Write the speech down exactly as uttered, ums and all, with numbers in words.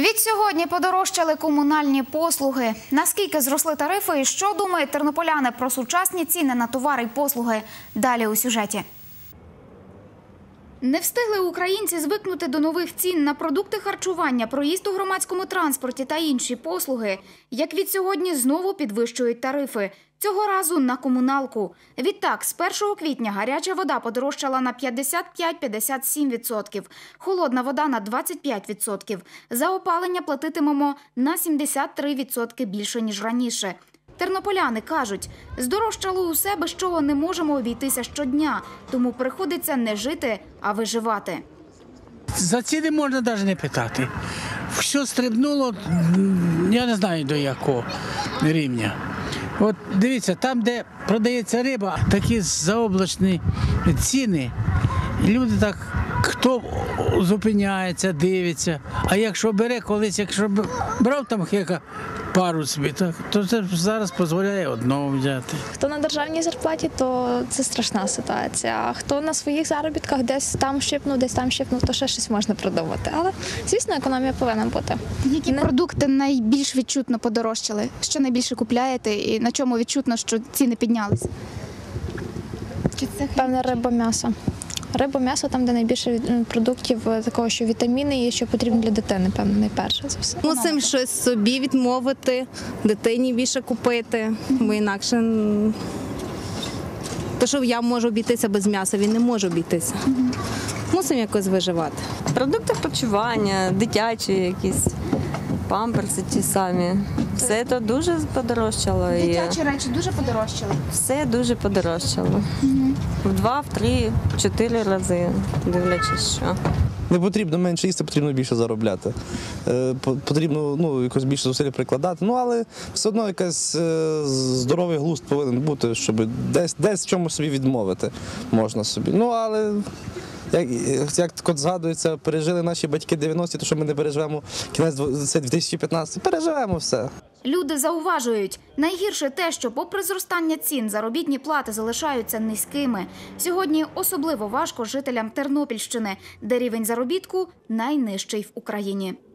Відсьогодні подорожчали комунальні послуги. Наскільки зросли тарифи і що думають тернополяни про сучасні ціни на товари й послуги? Далі у сюжеті. Не встигли українці звикнути до нових цін на продукти харчування, проїзд у громадському транспорті та інші послуги, як відсьогодні знову підвищують тарифи. Цього разу на комуналку. Відтак, з першого квітня гаряча вода подорожчала на п'ятдесят п'ять - п'ятдесят сім відсотків, холодна вода на двадцять п'ять відсотків. За опалення платитимемо на сімдесят три відсотки більше, ніж раніше. Тернополяни кажуть, здорожчало усе, без чого не можемо обійтися щодня, тому приходиться не жити, а виживати. За ціни можна навіть не питати. Все стрибнуло, я не знаю до якого рівня. От дивіться, там, де продається риба, такі заоблачні ціни, люди так, хто зупиняється, дивиться, а якщо бере колись, якщо брав там яка пару собі, так, то це зараз дозволяє одного взяти. Хто на державній зарплаті, то це страшна ситуація, а хто на своїх заробітках десь там щипнув, десь там щипнув, то ще щось можна продовжувати. Але, звісно, економія повинна бути. Які продукти найбільш відчутно подорожчали? Що найбільше купляєте і на чому відчутно, що ціни піднялись? Чи це Певне, риба, м'ясо. Риба, м'ясо там, де найбільше продуктів такого, що вітаміни є, що потрібно для дитини, певно, найперше за все. Мусимо щось собі відмовити, дитині більше купити, бо інакше то, що я можу обійтися без м'яса, він не може обійтися. Мусимо якось виживати. Продукти харчування, дитячі якісь, памперси ті самі. Все це дуже подорожчало. дитячі речі дуже подорожчали? Все дуже подорожчало. В два, в три, в чотири рази, дивлячись що. Не потрібно менше їсти, потрібно більше заробляти. Е, потрібно ну, якось більше зусиль прикладати, ну але все одно якийсь е, здоровий глузд повинен бути, щоб десь, десь в чомусь собі відмовити можна собі. Ну але як, як от згадується, пережили наші батьки дев'яності, то що ми не переживемо кінець дві тисячі п'ятнадцятого, переживемо все. Люди зауважують, найгірше те, що попри зростання цін заробітні плати залишаються низькими. Сьогодні особливо важко жителям Тернопільщини, де рівень заробітку найнижчий в Україні.